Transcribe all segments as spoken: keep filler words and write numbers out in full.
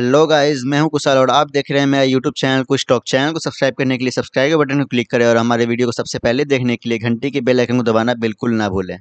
Hello guys, मैं हूं कुशाल और आप देख रहे हैं मेरा यूट्यूब चैनल कुछ टॉक। चैनल को सब्सक्राइब करने के लिए सब्सक्राइब के बटन को क्लिक करें और हमारे वीडियो को सबसे पहले देखने के लिए घंटी के बेल आइकन को दबाना बिल्कुल ना भूलें।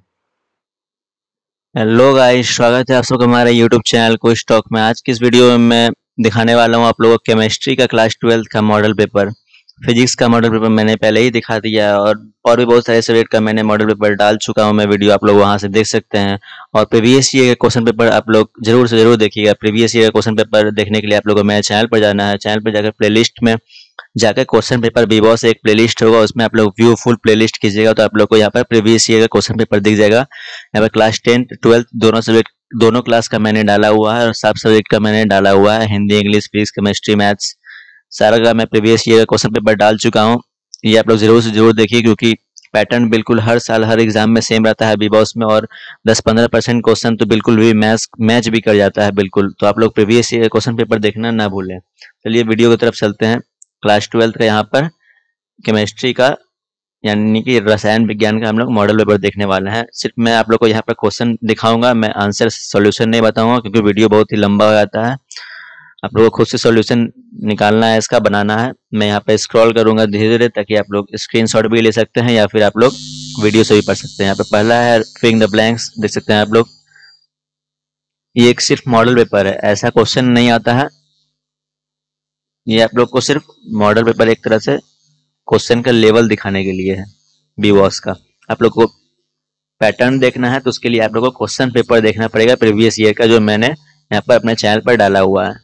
हेलो गाइस, स्वागत है आप सबका हमारे यूट्यूब चैनल को स्टॉक में। आज की इस वीडियो में मैं दिखाने वाला हूं आप लोगों को केमिस्ट्री का क्लास ट्वेल्थ का मॉडल पेपर। फिजिक्स का मॉडल पेपर मैंने पहले ही दिखा दिया है और और भी बहुत सारे सब्जेक्ट का मैंने मॉडल पेपर डाल चुका हूं। मैं वीडियो आप लोग वहां से देख सकते हैं। और प्रीवियस ईयर का क्वेश्चन पेपर आप लोग जरूर से जरूर देखिएगा। प्रीवियस ईयर का क्वेश्चन पेपर देखने के लिए आप लोगों को मेरे चैनल पर जाना है। चैनल पर जाकर प्ले में जाकर क्वेश्चन पेपर वीवो से एक प्लेलिस्ट होगा, उसमें आप लोग व्यू फुल प्लेलिस्ट कीजिएगा तो आप लोग को यहाँ पर प्रीवियस ईयर का क्वेश्चन पेपर दिख जाएगा। यहाँ पर क्लास टेंथ ट्वेल्थ दोनों सब्जेक्ट दोनों क्लास का मैंने डाला हुआ है और सब सब्जेक्ट का मैंने डाला हुआ है। Hindi, English, physics, chemistry, maths सारा का मैं प्रीवियस ईयर का क्वेश्चन पेपर डाल चुका हूँ। ये आप लोग जरूर से जरूर देखिए क्योंकि पैटर्न बिल्कुल हर साल हर एग्जाम में सेम रहता है बीबॉस में, और दस पंद्रह परसेंट क्वेश्चन तो बिल्कुल भी मैच मैच भी कर जाता है बिल्कुल। तो आप लोग प्रीवियस ईयर क्वेश्चन पेपर देखना ना भूलें। चलिए वीडियो की तरफ चलते हैं। क्लास ट्वेल्थ का यहाँ पर केमिस्ट्री का यानी कि रसायन विज्ञान का हम लोग मॉडल पेपर देखने वाले हैं। सिर्फ मैं आप लोग को यहाँ पर क्वेश्चन दिखाऊंगा, मैं आंसर सॉल्यूशन नहीं बताऊंगा क्योंकि वीडियो बहुत ही लंबा हो जाता है। आप लोगों को खुद से सॉल्यूशन निकालना है, इसका बनाना है। मैं यहाँ पे स्क्रॉल करूंगा धीरे धीरे ताकि आप लोग स्क्रीनशॉट भी ले सकते हैं या फिर आप लोग वीडियो से भी पढ़ सकते हैं। यहाँ पे पहला है फिलिंग द ब्लैंक्स, देख सकते हैं आप लोग। ये एक सिर्फ मॉडल पेपर है, ऐसा क्वेश्चन नहीं आता है। ये आप लोग को सिर्फ मॉडल पेपर एक तरह से क्वेश्चन का लेवल दिखाने के लिए है बीवॉस का। आप लोग को पैटर्न देखना है तो उसके लिए आप लोग को क्वेश्चन पेपर देखना पड़ेगा प्रीवियस ईयर का, जो मैंने यहाँ पर अपने चैनल पर डाला हुआ है।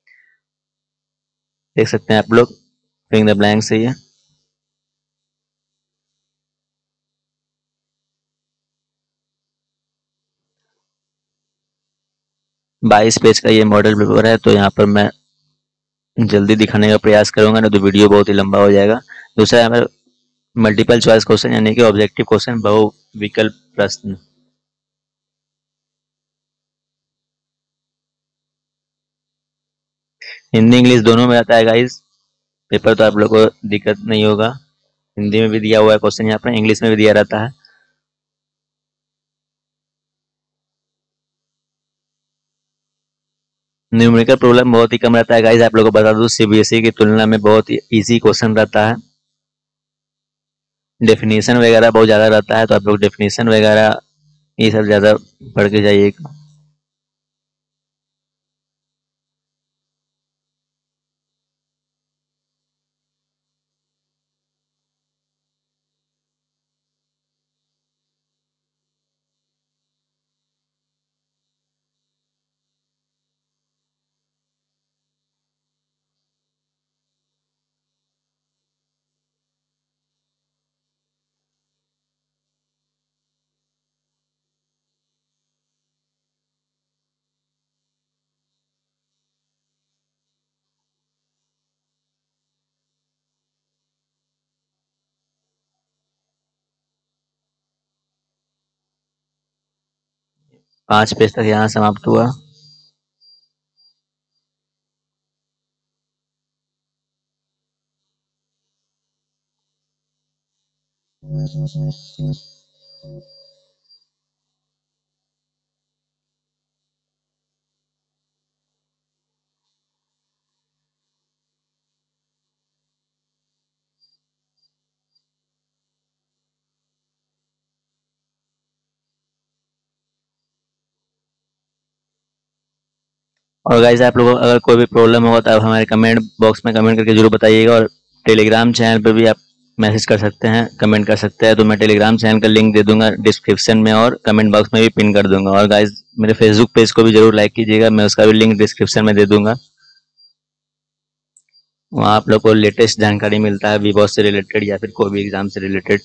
देख सकते हैं आप लोग फिलिंग द ब्लैंक्स है ये। बाईस पेज का ये मॉडल पेपर है, तो यहाँ पर मैं जल्दी दिखाने का प्रयास करूंगा, नहीं तो वीडियो बहुत ही लंबा हो जाएगा। दूसरा है हमारा मल्टीपल चॉइस क्वेश्चन यानी कि ऑब्जेक्टिव क्वेश्चन, बहु विकल्प प्रश्न। हिंदी इंग्लिश दोनों में आता है गाइस पेपर, तो आप लोग को दिक्कत नहीं होगा। हिंदी में भी दिया हुआ है क्वेश्चन, यहाँ पर इंग्लिश में भी दिया रहता है। न्यूमेरिकल प्रॉब्लम बहुत ही कम रहता है गाइस, आप लोगों को बता दूं सीबीएसई की तुलना में बहुत ही इजी क्वेश्चन रहता है। डेफिनेशन वगैरह बहुत ज़्यादा रहता है, तो आप लोग डेफिनेशन वगैरह ये सब ज़्यादा पढ़ के जाइएगा। पांच पेज तक यहाँ समाप्त हुआ। और गाइस आप लोगों को अगर कोई भी प्रॉब्लम होगा तो आप हमारे कमेंट बॉक्स में कमेंट करके जरूर बताइएगा, और टेलीग्राम चैनल पर भी आप मैसेज कर सकते हैं, कमेंट कर सकते हैं। तो मैं टेलीग्राम चैनल का लिंक दे दूंगा डिस्क्रिप्शन में और कमेंट बॉक्स में भी पिन कर दूंगा। और गाइस मेरे फेसबुक पेज को भी जरूर लाइक कीजिएगा, मैं उसका भी लिंक डिस्क्रिप्शन में दे दूंगा। वहाँ आप लोग को लेटेस्ट जानकारी मिलता है वीवो से रिलेटेड या फिर कोई भी एग्जाम से रिलेटेड।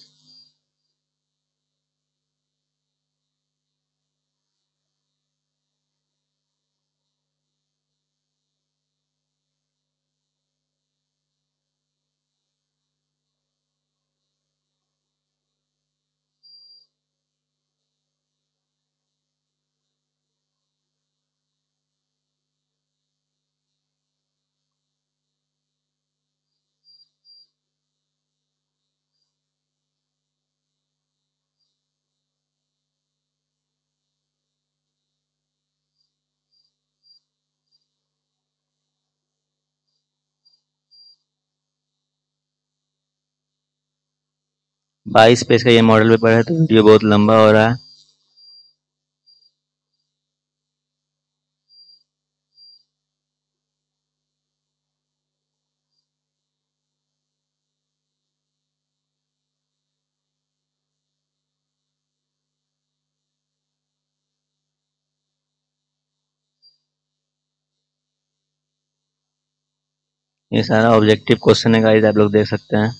बाईस पेज का ये मॉडल पेपर है, तो वीडियो बहुत लंबा हो रहा है। ये सारा ऑब्जेक्टिव क्वेश्चन है गाइस, आप लोग देख सकते हैं।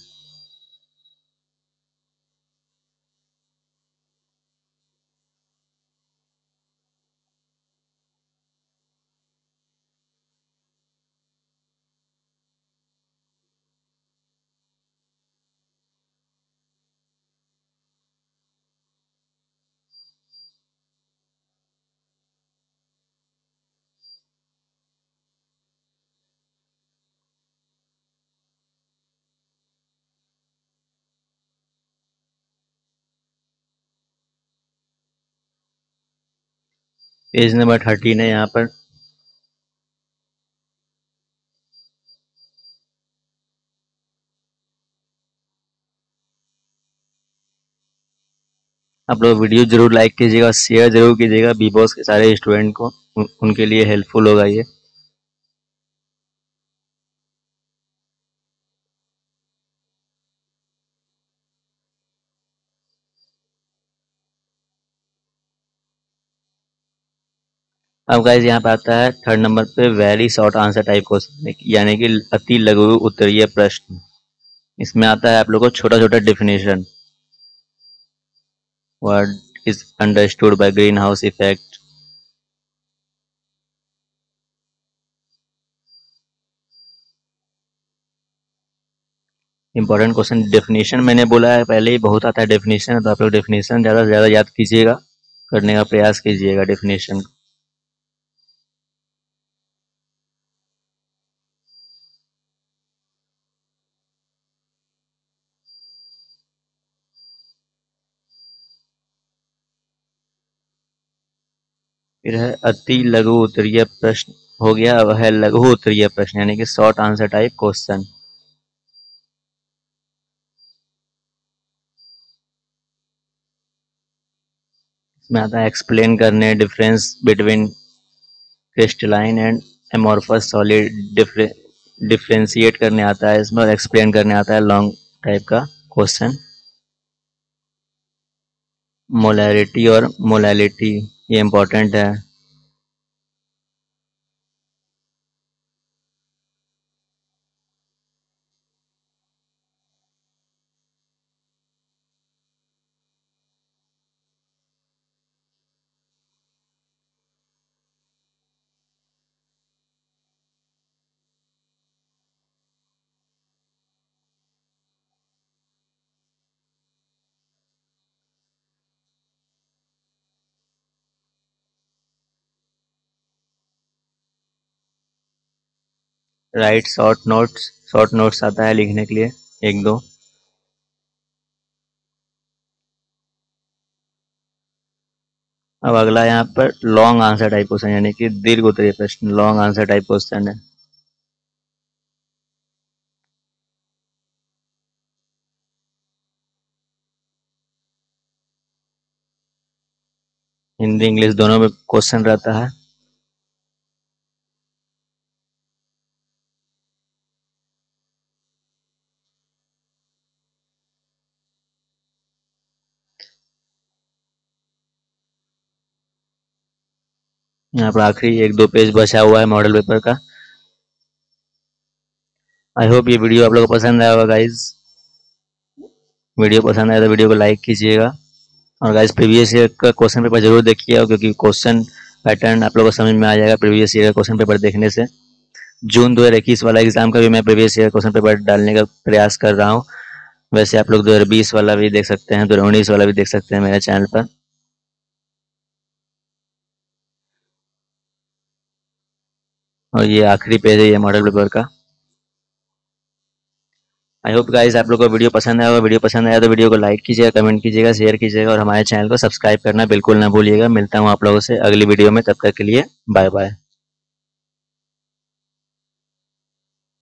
पेज नंबर थर्टीन है यहाँ पर। आप लोग वीडियो जरूर लाइक कीजिएगा, शेयर जरूर कीजिएगा बी बॉस के सारे स्टूडेंट को, उन, उनके लिए हेल्पफुल होगा ये। अब गाइस यहाँ पे आता है थर्ड नंबर पे very short answer type question, यानी कि अति लघु उत्तरीय प्रश्न। इसमें आता है आप लोगों को छोटा छोटा definition. What is understood by green house effect. Important question. Definition मैंने बोला है पहले ही, बहुत आता है डेफिनेशन, तो आप लोग डेफिनेशन ज़्यादा से ज़्यादा याद कीजिएगा, करने का प्रयास कीजिएगा डेफिनेशन। फिर है अति लघु उत्तरीय प्रश्न, हो गया। अब है लघु उत्तरीय प्रश्न, यानी कि शॉर्ट आंसर टाइप क्वेश्चन। इसमें आता है एक्सप्लेन करने difference between crystalline and amorphous solid, differentiate करने आता है इसमें, और एक्सप्लेन करने आता है लॉन्ग टाइप का क्वेश्चन। मोलैरिटी और मोलैलिटी, ये इंपॉर्टेंट है। Write short notes, short notes आता है लिखने के लिए, एक दो। अब अगला यहाँ पर लॉन्ग आंसर टाइप क्वेश्चन, यानी कि दीर्घ उत्तरीय प्रश्न, लॉन्ग आंसर टाइप क्वेश्चन है। हिंदी इंग्लिश दोनों में क्वेश्चन रहता है। यहाँ पर आखिरी एक दो पेज बचा हुआ है मॉडल पेपर का। आई होप ये वीडियो आप लोगों को पसंद आया होगा गाइज। वीडियो पसंद आया तो वीडियो को लाइक कीजिएगा, और गाइज प्रीवियस ईयर का क्वेश्चन पेपर जरूर देखिएगा, क्योंकि क्वेश्चन पैटर्न आप लोगों को समझ में आ जाएगा प्रीवियस ईयर का क्वेश्चन पेपर देखने से। जून दो हज़ार इक्कीस वाला एग्जाम का भी मैं प्रीवियस ईयर क्वेश्चन पेपर डालने का प्रयास कर रहा हूँ। वैसे आप लोग दो हज़ार बीस वाला भी देख सकते हैं, दो हज़ार उन्नीस वाला भी देख सकते हैं मेरे चैनल पर। और ये आखिरी पेज है ये मॉडल पेपर का। आई होप गाइस आप लोग को वीडियो पसंद आया होगा। वीडियो पसंद आया तो वीडियो को लाइक कीजिएगा, कमेंट कीजिएगा, शेयर कीजिएगा, और हमारे चैनल को सब्सक्राइब करना बिल्कुल ना भूलिएगा। मिलता हूँ आप लोगों से अगली वीडियो में, तब तक के लिए बाय बाय।